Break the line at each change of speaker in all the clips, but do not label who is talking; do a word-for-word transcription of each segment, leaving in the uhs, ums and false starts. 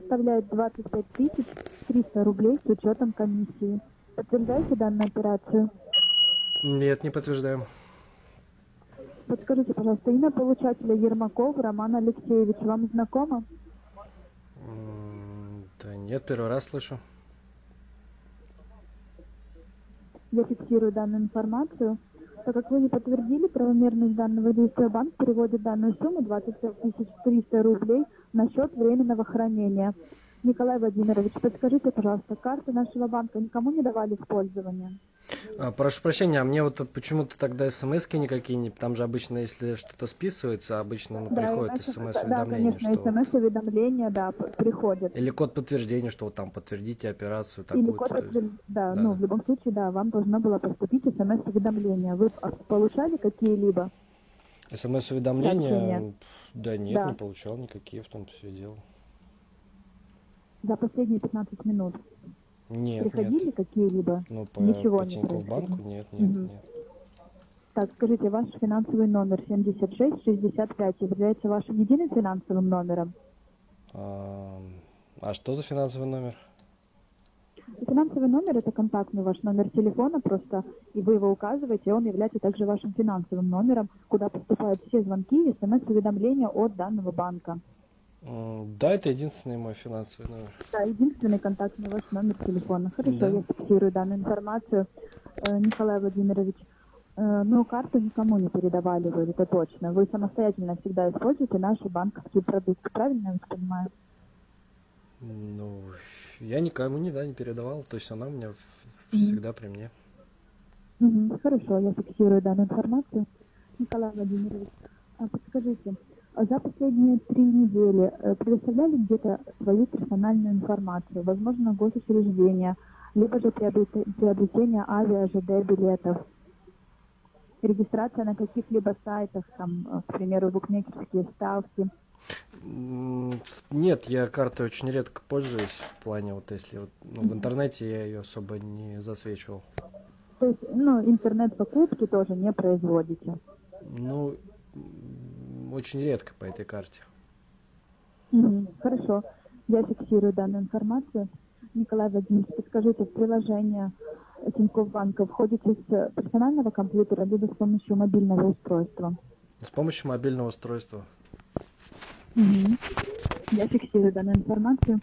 составляет двадцать пять тысяч триста рублей с учетом комиссии. Подтверждаете данную операцию?
Нет, не подтверждаю.
Подскажите, пожалуйста, имя получателя Ермаков Роман Алексеевич вам знакомо?
Да нет, первый раз слышу.
Я фиксирую данную информацию. Так как вы не подтвердили правомерность данного действия, банк переводит данную сумму двадцать пять тысяч триста рублей на счет временного хранения. Николай Владимирович, подскажите, пожалуйста, карты нашего банка никому не давали в пользование?
А, прошу прощения, а мне вот почему-то тогда смс-ки никакие не... Там же обычно, если что-то списывается, обычно ну,
Да,
приходит
смс,
смс-уведомление,
да, конечно,
что...
смс-уведомления, да, приходят.
Или код подтверждения, что вот там подтвердите операцию
Или
такую-то.
код подтверждения, да,
Да,
ну,
да.
в любом случае, да, вам должно было поступить смс-уведомление. Вы получали какие-либо?
СМС-уведомления? Да нет,
Да.
не получал никакие, в том все дело.
За последние пятнадцать минут
Нет,
приходили
нет.
какие-либо?
Ну, по,
Ничего
по
не
Тинькофф
происходило?
банку нет, нет,
Угу.
нет.
Так, скажите, ваш финансовый номер семьдесят шесть шестьдесят пять является вашим единым финансовым номером?
А, а что за финансовый номер?
Финансовый номер – это контактный ваш номер телефона просто, и вы его указываете, и он является также вашим финансовым номером, куда поступают все звонки и смс-уведомления от данного банка.
Да, это единственный мой финансовый номер.
Да, единственный контактный ваш номер телефона. Хорошо,
Да.
я фиксирую данную информацию. Э, Николай Владимирович, э, ну, карту никому не передавали вы, это точно. Вы самостоятельно всегда используете наши банковские продукты, правильно я вас понимаю?
Ну, я никому не, да, не передавал, то есть она у меня
Mm-hmm.
всегда при мне.
Mm-hmm. Хорошо, я фиксирую данную информацию. Николай Владимирович, а подскажите, за последние три недели предоставляли где-то свою персональную информацию, возможно, госучреждения, либо же приобретение авиа, ЖД билетов, регистрация на каких-либо сайтах, там, к примеру, букмекерские ставки?
Нет, я картой очень редко пользуюсь, в плане вот если вот, ну, в интернете я ее особо не засвечивал.
То есть, ну, интернет-покупки тоже не производите?
Ну, очень редко по этой карте.
Угу, хорошо, я фиксирую данную информацию. Николай Владимирович, подскажите, в приложение Тинькофф банка входите с персонального компьютера либо с помощью мобильного устройства?
С помощью мобильного устройства.
Угу. Я фиксирую данную информацию.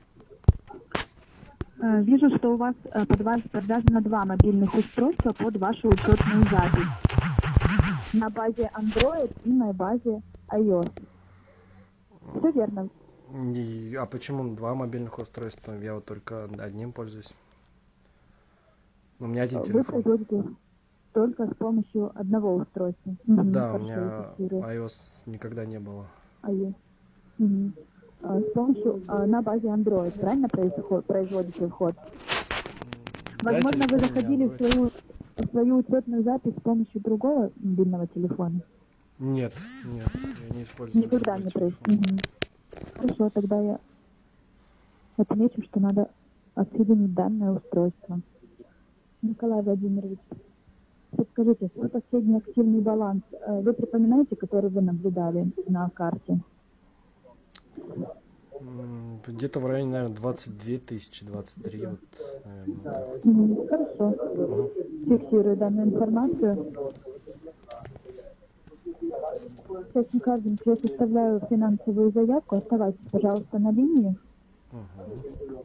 Вижу, что у вас под вас подвязано два мобильных устройства под вашу учетную запись. На базе Android и на базе iOS. Все верно?
И, а почему два мобильных устройства? Я вот только одним пользуюсь. У меня один телефон.
Вы производите только с помощью одного устройства?
Да,
угу,
у меня iOS никогда не было.
iOS. Угу. А, с помощью, а, на базе Android, правильно происход, производите вход? Да, возможно, вы заходили в свою, в свою учетную запись с помощью другого мобильного телефона?
Нет, нет, я не использую.
Никогда не происходит. Угу. Хорошо, тогда я отмечу, что надо отсоединить данное устройство. Николай Владимирович, подскажите, свой последний активный баланс, вы припоминаете, который вы наблюдали на карте?
Где-то в районе, наверное, двадцать две тысячи, двадцать три. Вот, наверное.
Mm, хорошо. Угу. Фиксирую данную информацию. Сейчас, Николай Владимирович, я составляю финансовую заявку. Оставайтесь, пожалуйста, на линии.
Угу.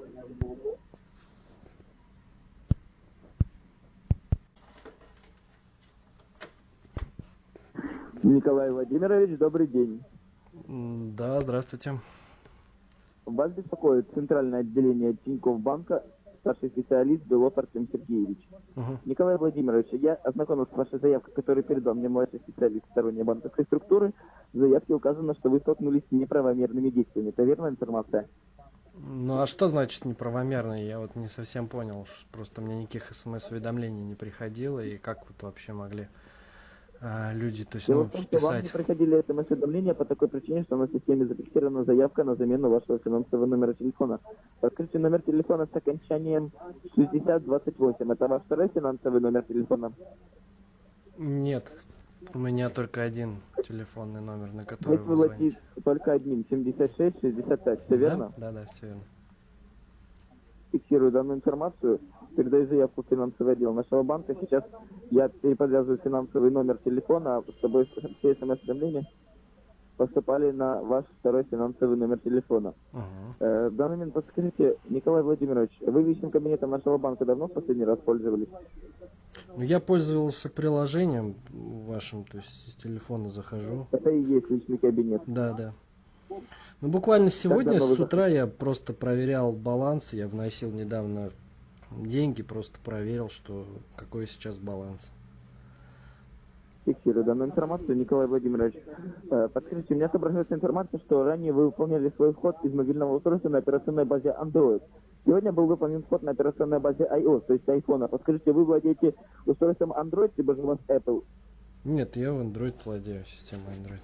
Николай Владимирович, добрый день.
Да, здравствуйте.
Вас беспокоит центральное отделение Тинькофф банка, старший специалист Белов Артем Сергеевич.
Угу.
Николай Владимирович, я ознакомился с вашей заявкой, которую передал мне младший специалист сторонней банковской структуры. В заявке указано, что вы столкнулись с неправомерными действиями. Это верная информация?
Ну а что значит неправомерно? Я вот не совсем понял. Просто мне никаких смс-уведомлений не приходило. И как вот вообще могли а, люди, то есть,
Дело
ну,
в том, что
писать?
вам не приходили смс-уведомления по такой причине, что на системе зафиксирована заявка на замену вашего финансового номера телефона. Подскажите номер телефона с окончанием шестьдесят двадцать восемь. Это ваш второй финансовый номер телефона?
Нет. У меня только один телефонный номер, на
То
который
есть
вы
вы владеете
звоните.
только одним, семьдесят шесть шестьдесят пять, все верно?
Да, да, да, все верно.
Фиксирую данную информацию, передаю заявку в финансовый отдел нашего банка. Сейчас я переподвязываю финансовый номер телефона, чтобы все смс-уведомления поступали на ваш второй финансовый номер телефона.
Угу.
Э, в данный момент подскажите, Николай Владимирович, вы личным кабинетом нашего банка давно в последний раз пользовались?
Ну, я пользовался приложением вашим, то есть с телефона захожу.
Это и есть личный кабинет.
Да, да. Ну, буквально сегодня
давно вы
с утра я просто проверял баланс, я вносил недавно деньги, просто проверил, что какой сейчас баланс.
Фиксирую данную информацию, Николай Владимирович. Э, подскажите, у меня отображается информация, что ранее вы выполняли свой вход из мобильного устройства на операционной базе Android. Сегодня был выполнен вход на операционной базе iOS, то есть iPhone. Подскажите, вы владеете устройством Android, либо же у вас Apple?
Нет, я в Android владею, системой Android.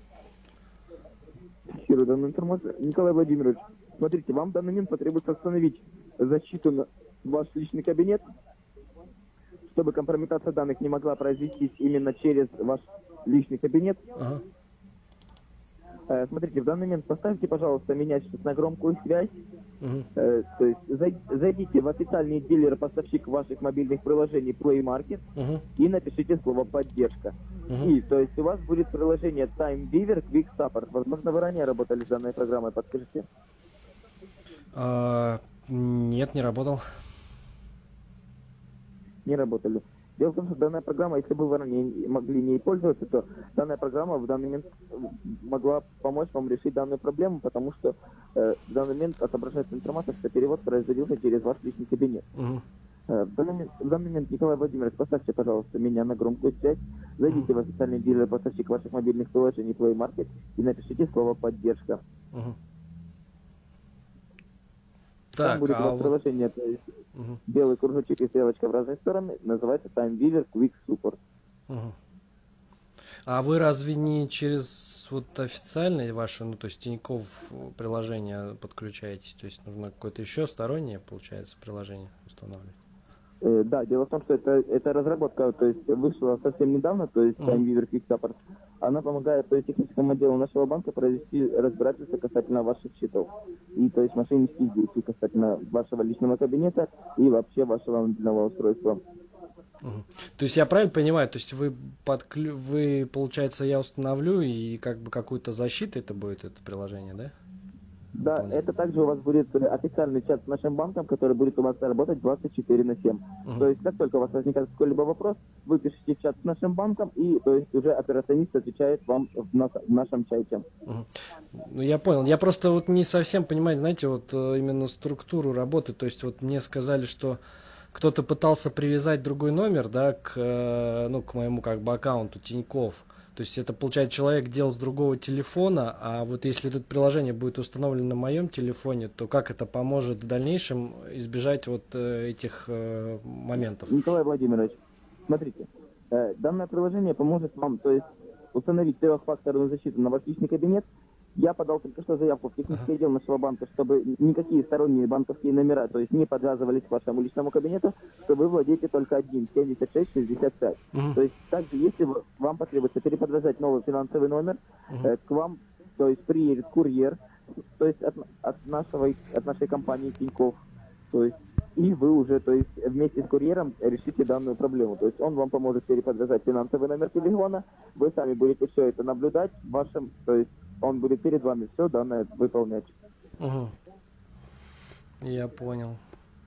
Фиксирую данную информацию. Николай Владимирович, смотрите, вам в данный момент потребуется установить защиту на ваш личный кабинет, чтобы компрометация данных не могла произвестись именно через ваш личный кабинет.
Ага.
Э, смотрите, в данный момент поставьте, пожалуйста, меня сейчас на громкую связь.
Угу.
Э, то есть зай- зайдите в официальный дилер-поставщик ваших мобильных приложений Play Market
Угу.
и напишите слово «поддержка».
Угу.
И, то есть у вас будет приложение TimeViewer Quick Support. Возможно, вы ранее работали с данной программой, подскажите.
А, нет, не работал.
Не работали. Дело в том, что данная программа, если бы вы ранее могли не пользоваться, то данная программа в данный момент могла помочь вам решить данную проблему, потому что э, в данный момент отображается информация, что перевод производился через ваш личный кабинет.
Угу.
Э, в, данный момент, в данный момент, Николай Владимирович, поставьте, пожалуйста, меня на громкую связь, зайдите в официальный дилер поставщик ваших мобильных приложений Play Market и напишите слово «поддержка».
Угу.
Там
Так,
будет у
а
вас
вот...
приложение, то есть
Угу.
белый кружочек и стрелочка в разные стороны, называется TimeViewer Quick Support.
Угу. А вы разве не через вот официальное ваше, ну то есть Тинькофф приложение подключаетесь? То есть нужно какое-то еще стороннее, получается, приложение устанавливать?
Э, да, дело в том, что это, это разработка, то есть вышла совсем недавно, то есть
Мгм.
TimeViewer Quick Support. Она помогает, то есть техническому отделу нашего банка провести разбирательство касательно ваших счетов. И то есть мошеннических действий касательно вашего личного кабинета и вообще вашего мобильного устройства.
Мгм. То есть я правильно понимаю, то есть вы подклю... вы, получается, я установлю и как бы какую-то защиту это будет, это приложение, да?
Да,
Выполнять.
это также у вас будет э, официальный чат с нашим банком, который будет у вас работать двадцать четыре на семь.
Мгм.
То есть, как только у вас возникает какой-либо вопрос, вы пишете в чат с нашим банком, и то есть уже операционист отвечает вам в, нас- в нашем чате.
Мгм. Ну, я понял. Я просто вот не совсем понимаю, знаете, вот э, именно структуру работы. То есть вот мне сказали, что кто-то пытался привязать другой номер, да, к, э, ну, к моему как бы аккаунту Тинькофф. То есть это, получается, человек делал с другого телефона, а вот если это приложение будет установлено на моем телефоне, то как это поможет в дальнейшем избежать вот э, этих э, моментов?
Николай Владимирович, смотрите, э, данное приложение поможет вам, то есть установить трехфакторную защиту на ваш личный кабинет. Я подал только что заявку в технический отдел нашего банка, чтобы никакие сторонние банковские номера, то есть не подвязывались к вашему личному кабинету, что вы владеете только одним, семьдесят шесть шестьдесят пять.
Мгм.
То есть также, если вы- вам потребуется переподвязать новый финансовый номер,
Мгм.
э, к вам, то есть приедет курьер, то есть от, от нашего, от нашей компании Тинькофф, то есть и вы уже, то есть вместе с курьером решите данную проблему. То есть он вам поможет переподвязать финансовый номер телефона, вы сами будете все это наблюдать, вашим, то есть он будет перед вами все данное выполнять.
Мгм. Я понял.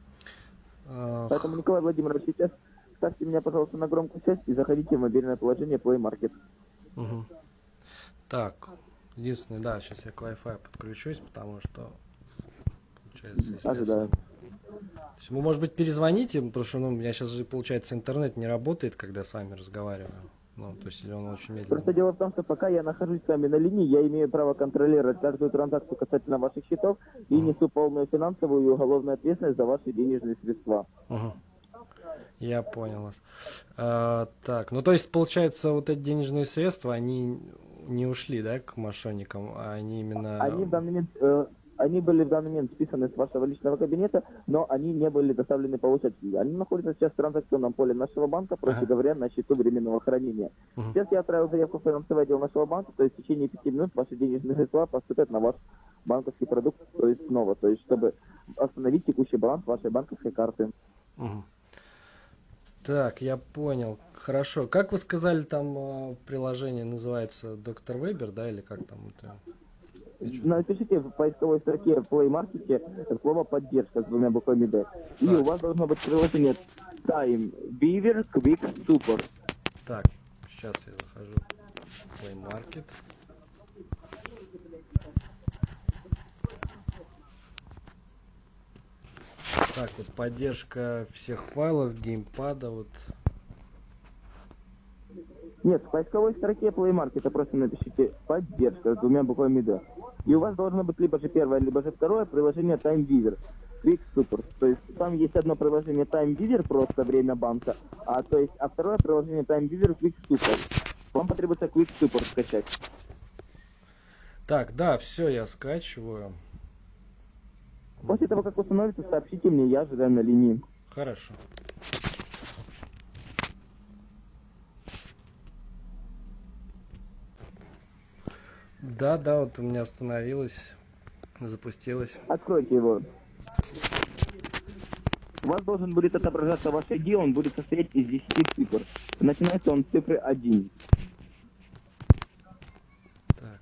Ах.
Поэтому, Николай Владимирович, сейчас ставьте меня, пожалуйста, на громкую связь и заходите в мобильное приложение Play Market.
Мгм. Так, единственное, да, сейчас я к Wi-Fi подключусь, потому что получается, если я
Ожидаю.
сам- То есть вы, может быть, перезвоните, потому что ну, у меня сейчас же, получается, интернет не работает, когда с вами разговариваю. Ну, то есть, или он очень медленно.
Просто дело в том, что пока я нахожусь с вами на линии, я имею право контролировать каждую транзакцию касательно ваших счетов и
Мгм.
несу полную финансовую и уголовную ответственность за ваши денежные средства.
Мгм. Я понял вас. А, так, ну то есть, получается, вот эти денежные средства, они не ушли, да, к мошенникам, а они именно...
Они в данный момент, э, они были в данный момент списаны с вашего личного кабинета, но они не были доставлены получателю. Они находятся сейчас в транзакционном поле нашего банка, проще
Ага.
говоря, на счету временного хранения.
Мгм.
Сейчас я отправил заявку в финансовый отдел нашего банка, то есть в течение пяти минут ваши денежные средства поступят на ваш банковский продукт, то есть снова, то есть чтобы остановить текущий баланс вашей банковской карты.
Мгм. Так, я понял. Хорошо. Как вы сказали, там э, приложение называется доктор Вебер, да, или как там это? Я чё-
Напишите в поисковой строке в Play Market слово «поддержка» с двумя буквами «Д». И
Так.
у вас должно быть приложение Time Beaver Quick Support.
Так, сейчас я захожу в Play Market. Так, вот поддержка всех файлов, геймпада, вот.
Нет, в поисковой строке Play Market просто напишите «поддержка» с двумя буквами «Д». И у вас должно быть либо же первое, либо же второе приложение Time Beaver Quick Support. То есть там есть одно приложение Time Beaver, просто время банка, а то есть, а второе приложение Time Beaver Quick Support. Вам потребуется Quick Support скачать.
Так, да, все, я скачиваю.
После того, как установится, сообщите мне, я ожидаю на линии.
Хорошо. Да, да, вот у меня остановилось, запустилось.
Откройте его. У вас должен будет отображаться ваш ай ди, он будет состоять из десяти цифр. Начинается он с цифры один.
Так.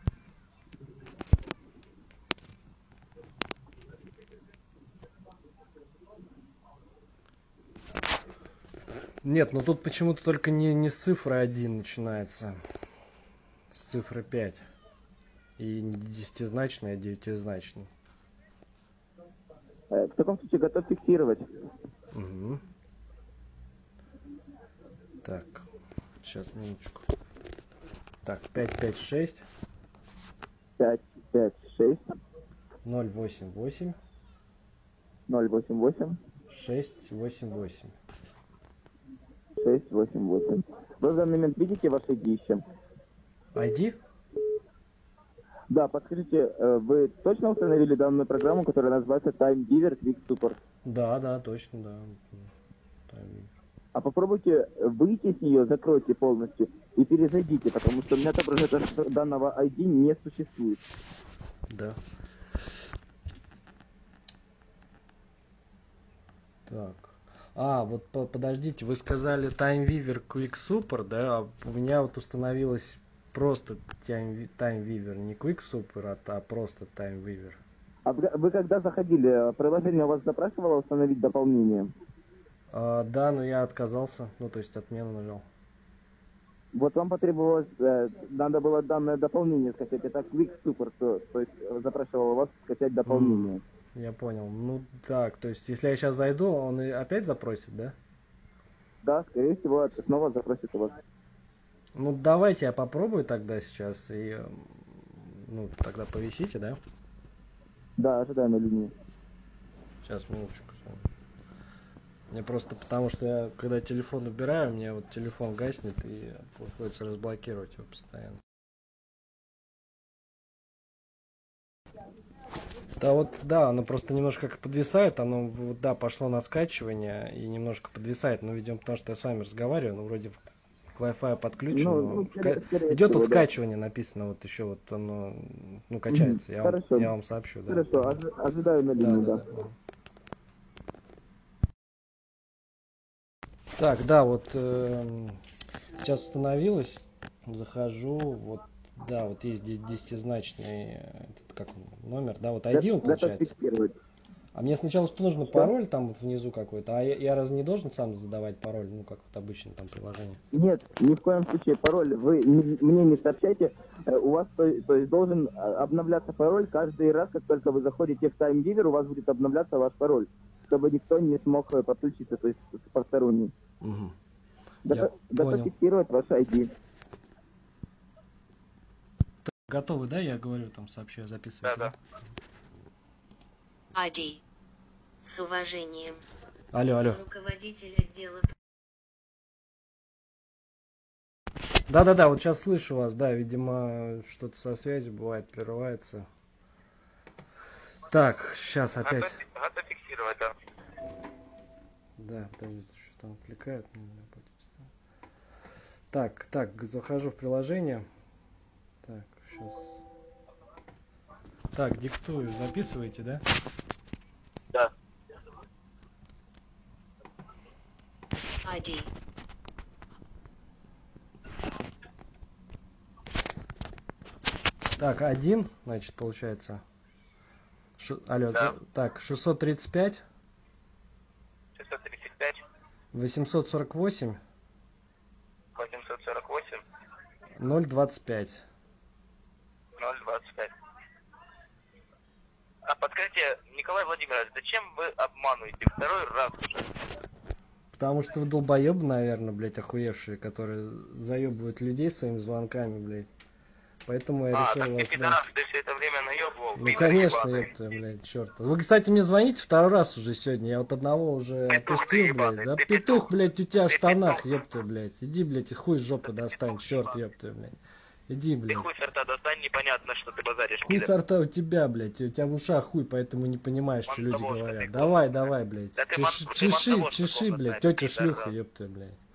Нет, ну тут почему-то только не, не с цифры один начинается, с цифры пять. И не десятизначный, а девятизначный.
Э, В таком случае готов фиксировать.
Угу. Так, сейчас минуточку. Так, пять пять шесть
пять, пять, шесть,
ноль восемь восемь
ноль, восемь, восемь,
шесть восемь восемь.
шесть, восемь, восемь. Вы в данный момент видите ваш ай ди еще?
ай ди?
Да, подскажите, э, вы точно установили данную программу, которая называется Time Beaver Quick Support?
Да, да, точно, да. Там-
А попробуйте выйти с нее, закройте полностью и перезайдите, потому что у меня отображается, что данного ай ди не существует.
Да. Так. А, вот по- подождите, вы сказали TimeWeaver Quick Support, да? А у меня вот установилось просто Time- TimeWeaver, не Quick Support, а, а просто TimeWeaver.
А вы, вы когда заходили, приложение у вас запрашивало установить дополнение?
А, да, но я отказался, ну то есть отмену нажал.
Вот вам потребовалось, э, надо было данное дополнение скачать, это Quick Support, то, то есть э, запрашивало вас скачать дополнение.
М, Я понял. Ну так, то есть если я сейчас зайду, он и опять запросит, да?
Да, скорее всего, это снова запросит у вас.
Ну давайте я попробую тогда сейчас и м, ну тогда повисите, да?
Да, ожидаем на линии.
Сейчас, минуточку. Мне просто потому, что я когда телефон убираю, мне вот телефон гаснет и приходится разблокировать его постоянно. Да вот, да, оно просто немножко как подвисает, оно, вот, да, пошло на скачивание и немножко подвисает, но, видимо, потому что я с вами разговариваю, ну, вроде к Wi-Fi подключен,
Ну,
но
ну, скорее-
ка-
скорее
идет
всего,
вот
да.
скачивание написано, вот еще вот оно, ну, качается, я, вам,
Хорошо.
я вам сообщу, да.
Хорошо, ожи- ожидаю на
Да,
линии,
да,
да.
да. Так, да, вот эм, сейчас установилось, захожу, вот, да, вот есть де- десятизначный э, этот, как он, номер, да, вот ай ди он
Готов
получается.
фиксировать.
А мне сначала что нужно,
Что?
пароль там вот внизу какой-то, а я, я разве не должен сам задавать пароль, ну как вот обычно там приложение?
Нет, ни в коем случае пароль вы не- мне не сообщайте. Э, У вас то, то есть должен э, обновляться пароль каждый раз, как только вы заходите в TimeGiver, у вас будет обновляться ваш пароль, чтобы никто не смог э, подключиться, то есть посторонний.
Угу.
Готов,
Я
готов
понял.
фиксировать ваш ай ди.
Готовы, да, я говорю, там сообщаю, записывайте.
Да, да. ай ди. С уважением.
Алло, алло.
Руководитель отдела.
Да-да-да, вот сейчас слышу вас, да, видимо, что-то со связью бывает, прерывается. Так, сейчас опять.
Готов, готов фиксировать, да.
Да, подождите, что там отвлекает меня. Так, так, захожу в приложение. Так, сейчас. Так, диктую, записываете, да?
Да.
ай ди.
Так, один, значит, получается. Шу... Алло,
Да.
так, шестьсот тридцать пять,
шестьсот тридцать пять,
восемьсот сорок восемь,
восемьсот сорок восемь,
ноль двадцать пять.
ноль двадцать пять. А подскажите, Николай Владимирович, зачем вы обманываете второй раз уже?
Потому что вы долбоебы, наверное, блядь, охуевшие, которые заебывают людей своими звонками, блядь. Поэтому я
А,
решил
так ты
вас...
пидорас, ты все это время наебывал.
Ну,
пидор
конечно,
ебаный.
ёпта, блядь, черт. Вы, кстати, мне звоните второй раз уже сегодня. Я вот одного уже
Петух
отпустил,
ты
блядь.
ебаный,
Да
ты
петух,
петух.
блядь, у тебя в
Ты
штанах,
петух.
ёпта, блядь. Иди, блядь, и хуй с жопы
Да ты
достань,
петух
черт,
ебаный.
ёпта, блядь. Иди,
Ты
блядь.
хуй сорта достань, непонятно, что ты базаришь,
Хуй
пидор.
сорта у тебя, блядь. У тебя в ушах хуй, поэтому не понимаешь, что люди
Мантовошка
говорят.
ты,
Давай,
блядь.
давай, блядь.
Да ты
Чеши,
ман- ты
чеши,
мантовошка
чеши,
полностью,
блядь,
пидор,
тетя шлюха,
да.
ёпта, блядь.